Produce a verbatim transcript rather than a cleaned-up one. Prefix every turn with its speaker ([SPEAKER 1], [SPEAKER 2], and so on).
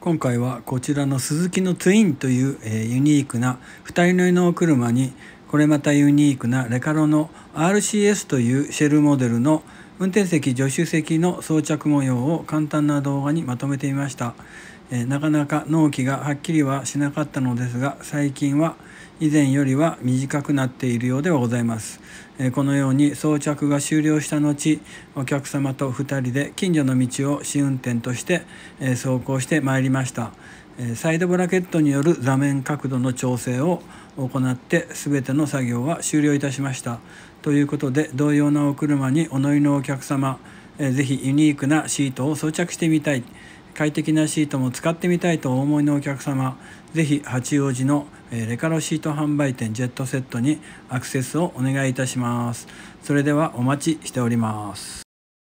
[SPEAKER 1] 今回はこちらのスズキのツインという、えー、ユニークなふたり乗りの車に、これまたユニークなレカロの アールシーエス というシェルモデルの運転席助手席の装着模様を簡単な動画にまとめてみました。えー、なかなか納期がはっきりはしなかったのですが、最近は以前よりは短くなっているようではございます。えー、このように装着が終了した後、お客様とふたりで近所の道を試運転として、えー、走行してまいりました。えー、サイドブラケットによる座面角度の調整を行って全ての作業は終了いたしました。ということで、同様なお車にお乗りのお客様、えー、ぜひユニークなシートを装着してみたい、快適なシートも使ってみたいとお思いのお客様、ぜひ八王子のレカロシート販売店ジェットセットにアクセスをお願いいたします。それではお待ちしております。